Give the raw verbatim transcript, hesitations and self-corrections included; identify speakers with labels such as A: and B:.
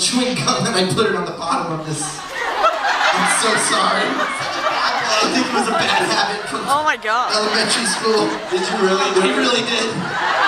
A: chewing gum and I put it on the bottom of this. I'm so sorry. I think it was a bad habit from
B: Oh my god.
A: elementary school.
C: Did you really do
A: He
C: it?
A: really did.